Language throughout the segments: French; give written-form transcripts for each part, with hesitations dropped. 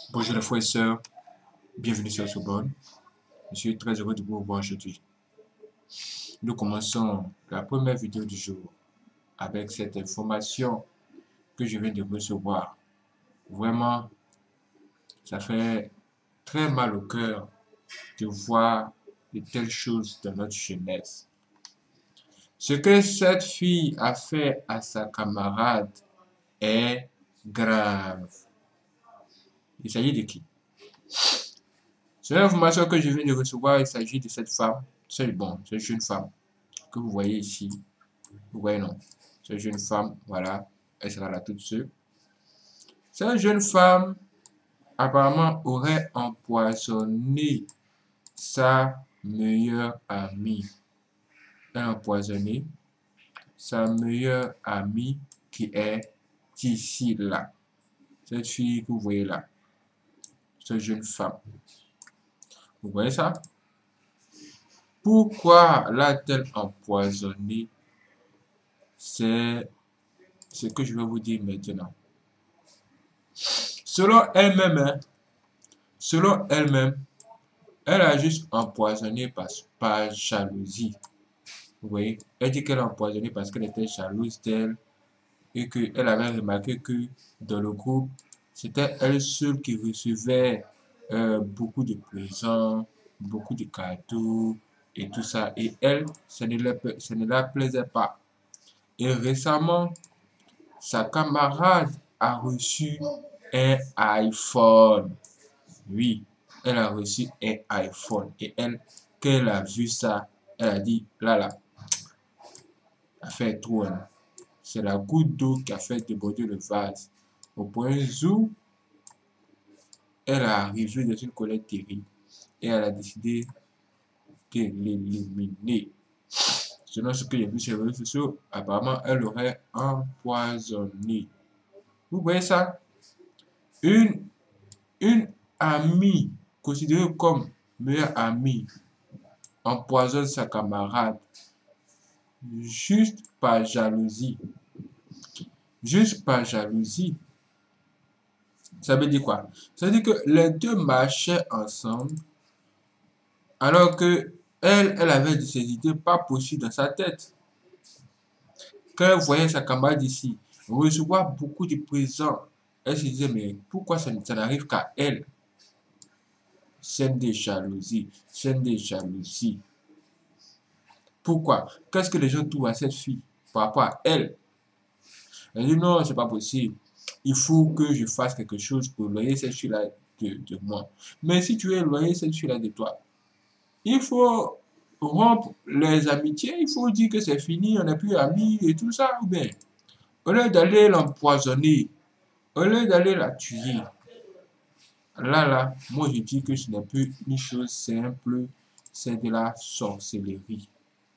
Bonjour les frères et sœurs, bienvenue sur Sorbonne. Je suis très heureux de vous revoir aujourd'hui. Nous commençons la première vidéo du jour avec cette information que je viens de recevoir. Vraiment, ça fait très mal au cœur de voir de telles choses dans notre jeunesse. Ce que cette fille a fait à sa camarade est grave. Il s'agit de qui? C'est l'information que je viens de recevoir. Il s'agit de cette femme, cette jeune femme que vous voyez ici. Vous voyez, non? Cette jeune femme, voilà, elle sera là toute seule. Cette jeune femme, apparemment, aurait empoisonné sa meilleure amie. Elle a empoisonné sa meilleure amie qui est ici, là. Cette fille que vous voyez là. Cette jeune femme. Vous voyez ça? Pourquoi l'a-t-elle empoisonné? C'est ce que je vais vous dire maintenant. Selon elle-même, elle a juste empoisonné par jalousie. Vous voyez, elle dit qu'elle a empoisonné parce qu'elle était jalouse d'elle et qu'elle avait remarqué que dans le groupe, c'était elle seule qui recevait beaucoup de présents, beaucoup de cadeaux et tout ça. Et elle, ça ne la plaisait pas. Et récemment, sa camarade a reçu un iPhone. Oui, elle a reçu un iPhone. Et elle, quand elle a vu ça, elle a dit, là, elle fait trop. Hein. C'est la goutte d'eau qui a fait déborder le vase. Au point où elle a arrivé dans une colère terrible. Et elle a décidé de l'éliminer. Selon ce que j'ai vu sur les réseaux sociaux, apparemment, elle aurait empoisonné. Vous voyez ça? Une amie considérée comme meilleure amie empoisonne sa camarade juste par jalousie. Juste par jalousie. Ça veut dire quoi? Ça veut dire que les deux marchaient ensemble alors que elle avait ses idées pas possibles dans sa tête. Quand elle voyait sa camarade ici recevoir beaucoup de présents, elle se disait mais pourquoi ça n'arrive qu'à elle? Scène de jalousie, scène de jalousie. Pourquoi? Qu'est-ce que les gens trouvent à cette fille par rapport à elle? Elle dit non, c'est pas possible. Il faut que je fasse quelque chose pour éloigner cette fille-là de moi. Mais si tu veux éloigner cette fille-là de toi, il faut rompre les amitiés, il faut dire que c'est fini, on n'est plus amis et tout ça. Ou bien, au lieu d'aller l'empoisonner, au lieu d'aller la tuer, là, moi je dis que ce n'est plus une chose simple, c'est de la sorcellerie.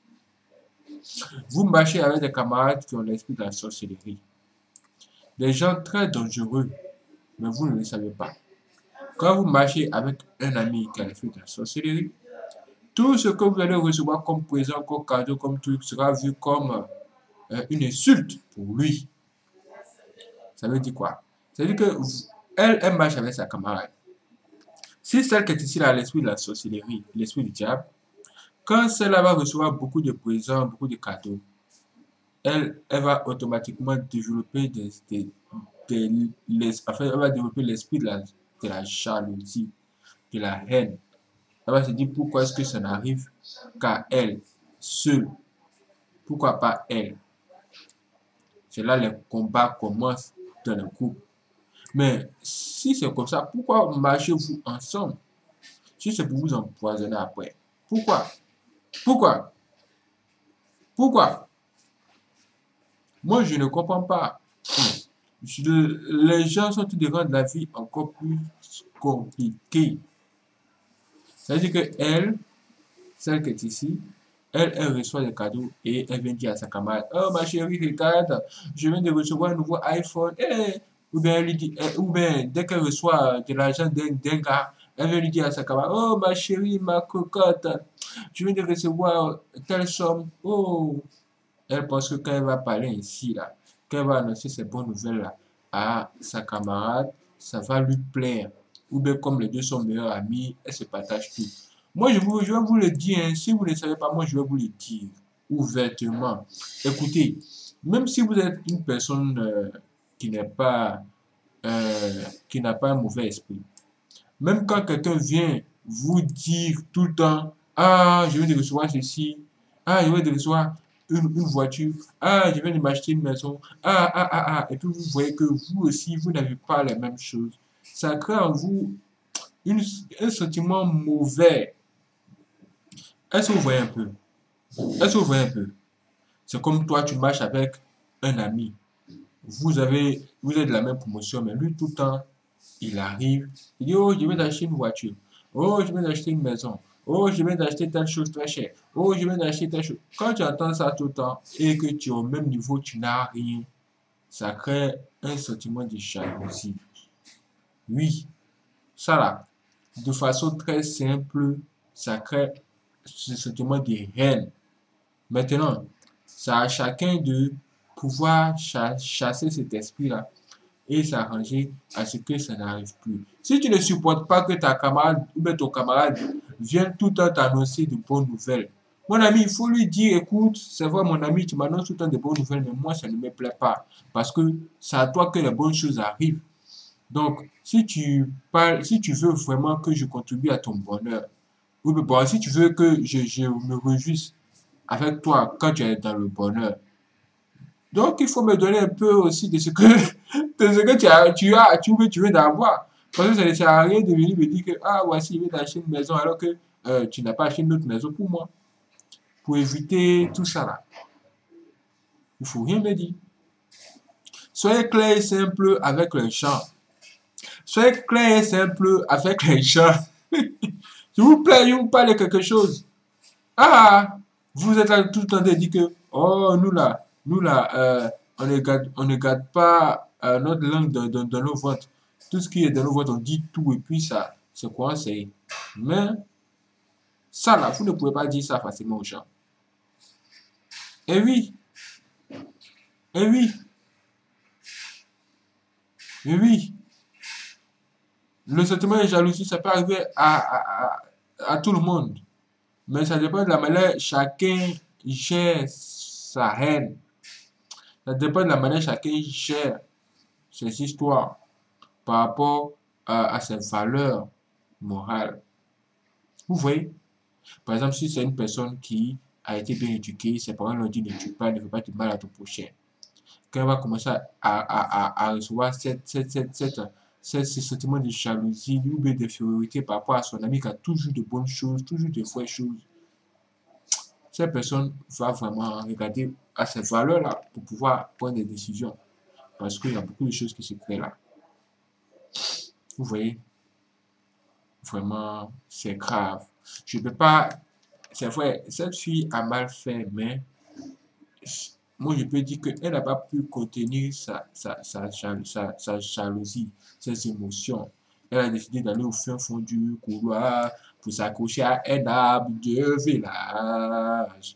Vous marchez avec des camarades qui ont l'esprit de la sorcellerie. Des gens très dangereux, mais vous ne le savez pas. Quand vous marchez avec un ami qui a l'esprit de la sorcellerie, tout ce que vous allez recevoir comme présent, comme cadeau, comme truc sera vu comme une insulte pour lui. Ça veut dire quoi? Ça veut dire que elle marche avec sa camarade. Si celle qui est ici a l'esprit de la sorcellerie, l'esprit du diable, quand celle-là va recevoir beaucoup de présents, beaucoup de cadeaux, elle va automatiquement développer elle va développer l'esprit de la jalousie, de la haine. Elle va se dire pourquoi est-ce que ça n'arrive qu'à elle, seule. Pourquoi pas elle? C'est là les combats commencent dans le couple. Mais si c'est comme ça, pourquoi marchez-vous ensemble? Si c'est pour vous empoisonner après. Pourquoi? Pourquoi? Pourquoi? Moi, je ne comprends pas. Les gens sont tous de rendre la vie encore plus compliquée. Ça veut dire que elle, celle qui est ici, elle reçoit des cadeaux et elle vient dire à sa camarade, oh ma chérie, regarde, je viens de recevoir un nouveau iPhone. Ou bien, elle lui dit, ou bien dès qu'elle reçoit de l'argent d'un gars, elle vient lui dire à sa camarade, oh ma chérie, ma cocotte, je viens de recevoir telle somme. Oh, elle pense que quand elle va parler ici, là, quand elle va annoncer ces bonnes nouvelles là, à sa camarade, ça va lui plaire. ou bien comme les deux sont meilleurs amis, elles se partagent tout. Moi, je vais vous le dire, hein, si vous ne savez pas, moi, je vais vous le dire ouvertement. Écoutez, même si vous êtes une personne qui n'est pas, qui n'a pas un mauvais esprit, même quand quelqu'un vient vous dire tout le temps, ah, je viens de recevoir ceci, ah, je viens de recevoir une voiture, ah, je viens de m'acheter une maison, et puis vous voyez que vous aussi, vous n'avez pas les mêmes choses. Ça crée en vous un sentiment mauvais. Est-ce que vous voyez un peu? Est-ce que vous voyez un peu? C'est comme toi, tu marches avec un ami. Vous êtes de la même promotion, mais lui, tout le temps, il arrive, il dit, oh, je vais d'acheter une voiture. Oh, je vais d'acheter une maison. Oh, je vais d'acheter telle chose très chère. Oh, je vais d'acheter telle chose. Quand tu entends ça tout le temps et que tu es au même niveau, tu n'as rien, ça crée un sentiment de jalousie. Oui, ça là, de façon très simple, ça crée ce sentiment de haine. Maintenant, c'est à chacun de pouvoir chasser cet esprit-là et s'arranger à ce que ça n'arrive plus. Si tu ne supportes pas que ta camarade ou bien ton camarade vienne tout le temps t'annoncer de bonnes nouvelles, mon ami, il faut lui dire, écoute, c'est vrai mon ami, tu m'annonces tout le temps de bonnes nouvelles, mais moi ça ne me plaît pas parce que c'est à toi que les bonnes choses arrivent. Donc, si tu veux vraiment que je contribue à ton bonheur, ou bien bon, si tu veux que je me réjouisse avec toi quand tu es dans le bonheur, donc, il faut me donner un peu aussi de ce que, de ce que tu veux d'avoir. Parce que ça ne sert à rien de venir me dire que, ah, voici, je vais t'acheter une maison alors que tu n'as pas acheté une autre maison pour moi. Pour éviter tout ça là, il faut rien me dire. Soyez clair et simple avec les gens. Soyez clair et simple avec les gens. S'il vous plaît, je vous parle de quelque chose. Ah, vous êtes là tout le temps de dire que, oh, nous là, on ne garde pas notre langue dans nos votes. Tout ce qui est dans nos votes, on dit tout et puis ça, c'est quoi, c'est. Mais ça là, vous ne pouvez pas dire ça facilement aux gens. Et oui, et oui, et oui, le sentiment de jalousie, ça peut arriver à tout le monde. Mais ça dépend de la manière chacun gère sa haine. Ça dépend de la manière chacun gère ses histoires par rapport à ses valeurs morales. Vous voyez, par exemple, si c'est une personne qui a été bien éduquée, ses parents lui ont dit ne tue pas, ne fais pas de mal à ton prochain. Quand elle va commencer à recevoir ce sentiment de jalousie ou bien d'infériorité par rapport à son ami qui a toujours de bonnes choses, toujours de vraies choses, cette personne va vraiment regarder à ces valeurs-là pour pouvoir prendre des décisions. Parce qu'il y a beaucoup de choses qui se créent là. Vous voyez, vraiment, c'est grave. Je ne peux pas. C'est vrai, cette fille a mal fait, mais moi, je peux dire qu'elle n'a pas pu contenir sa jalousie, ses émotions. Elle a décidé d'aller au fin fond du couloir pour s'accrocher à un arbre de village.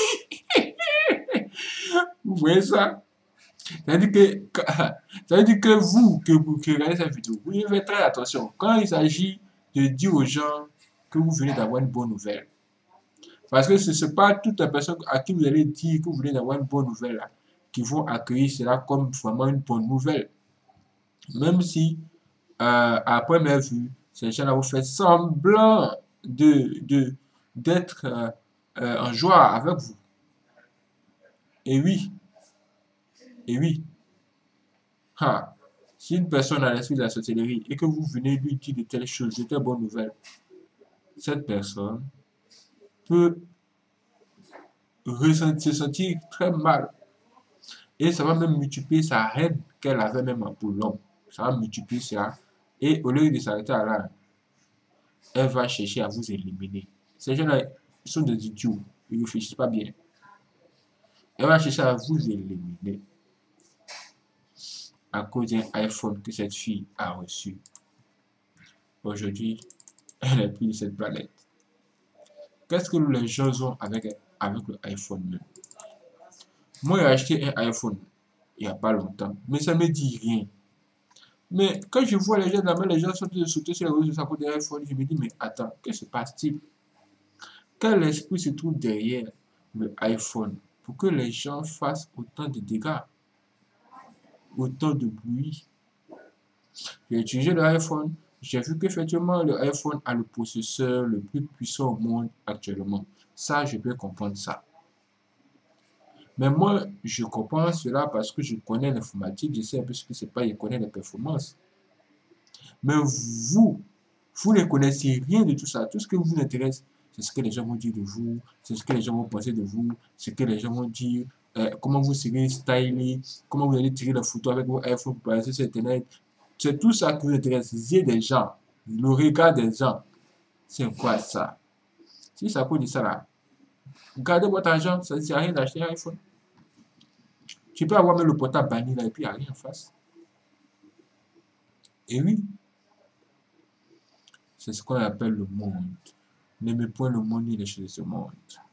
Vous voyez ça? Ça veut dire que, ça veut dire que vous, que regardez cette vidéo, vous devez faire très attention quand il s'agit de dire aux gens que vous venez d'avoir une bonne nouvelle. Parce que ce n'est pas toutes les personnes à qui vous allez dire que vous venez d'avoir une bonne nouvelle là, qui vont accueillir cela comme vraiment une bonne nouvelle. Même si, à première vue, ces gens-là vous font semblant d'être en joie avec vous. Et oui, et oui. Ha. Si une personne a l'esprit de la sorcellerie et que vous venez lui dire de telles choses, de telles bonnes nouvelles, cette personne peut se sentir très mal. Et ça va même multiplier sa haine qu'elle avait même pour l'homme. Ça va multiplier ça. Et au lieu de s'arrêter à là, elle va chercher à vous éliminer. Ces gens-là sont des idiots. Ils ne réfléchissent pas bien. Elle va chercher à vous éliminer à cause d'un iPhone que cette fille a reçu. Aujourd'hui, elle n'est plus de cette planète. Qu'est-ce que les gens ont avec l'iPhone même? Moi, j'ai acheté un iPhone il n'y a pas longtemps, mais ça ne me dit rien. Mais quand je vois les gens là-bas, les gens sont de sauter sur les réseaux sociaux pour des iPhones, je me dis, mais attends, que se passe-t-il? Quel esprit se trouve derrière le iPhone pour que les gens fassent autant de dégâts, autant de bruit? J'ai utilisé le iPhone, j'ai vu qu'effectivement le iPhone a le processeur le plus puissant au monde actuellement. Ça, je peux comprendre ça. Mais moi, je comprends cela parce que je connais l'informatique, je sais un peu ce que c'est pas, je connais les performances. Mais vous ne connaissez rien de tout ça. Tout ce qui vous intéresse, c'est ce que les gens vont dire de vous, c'est ce que les gens vont penser de vous, ce que les gens vont dire, comment vous serez stylé, comment vous allez tirer la photo avec vos iPhones pour passer sur Internet. C'est tout ça qui vous intéresse. Les des gens, le regard des gens. C'est quoi ça? Si ça cause de ça là, gardez votre argent, ça ne sert à rien d'acheter un iPhone. Tu peux avoir même le portable banni là et puis il n'y a rien en face. Et oui, c'est ce qu'on appelle le monde. N'aimez point le monde ni les choses de ce monde.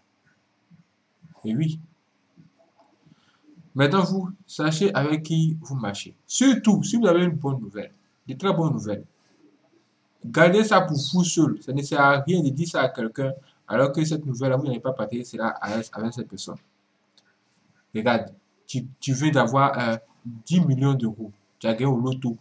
Et oui. Maintenant, vous, sachez avec qui vous marchez. Surtout, si vous avez une bonne nouvelle, de très bonnes nouvelles, gardez ça pour vous seul. Ça ne sert à rien de dire ça à quelqu'un alors que cette nouvelle, vous n'avez pas partagé cela avec cette personne. Regarde, tu viens d'avoir 10 millions d'euros. Tu as gagné au loto.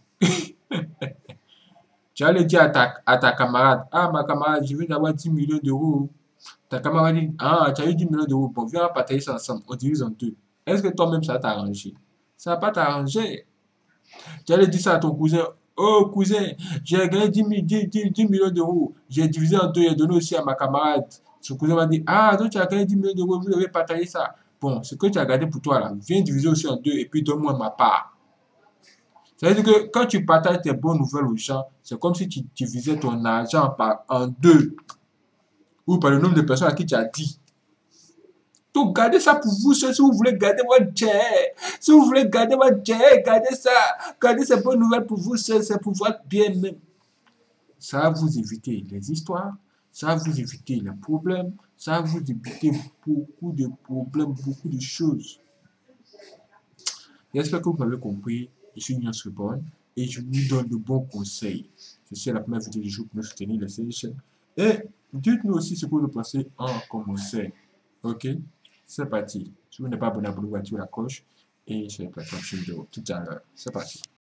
Tu vas le dire à ta camarade. Ah, ma camarade, je viens d'avoir 10 millions d'euros. Ta camarade dit, ah, tu as eu 10 millions d'euros. Bon, viens partager ça ensemble. On divise en deux. Est-ce que toi-même, ça t'a arrangé? Ça va pas t'arranger. Tu allais dire ça à ton cousin. Oh, cousin, j'ai gagné 10 millions d'euros. J'ai divisé en deux et donné aussi à ma camarade. Son cousin m'a dit, ah, toi, tu as gagné 10 millions d'euros, vous devez partager ça. Bon, ce que tu as gardé pour toi, là, viens diviser aussi en deux et puis donne-moi ma part. Ça veut dire que quand tu partages tes bonnes nouvelles aux gens, c'est comme si tu divisais ton argent en deux ou par le nombre de personnes à qui tu as dit. Donc, gardez ça pour vous, si vous voulez garder votre jet. Si vous voulez garder votre jet, gardez ça. Gardez ces bonnes nouvelles pour vous seul, c'est pour votre bien-même. Ça va vous éviter les histoires, ça va vous éviter les problèmes, ça va vous éviter beaucoup de problèmes, beaucoup de choses. J'espère que vous m'avez compris. Je suis Nias Reborn et je vous donne de bons conseils. Ceci est la première vidéo du jour pour nous soutenir la chaîne. Et dites-nous aussi ce que vous pensez en commentaire. Ok? C'est parti. Si vous n'êtes pas abonné, abonnez-vous, activez la cloche et je vais faire une vidéo tout à l'heure. C'est parti.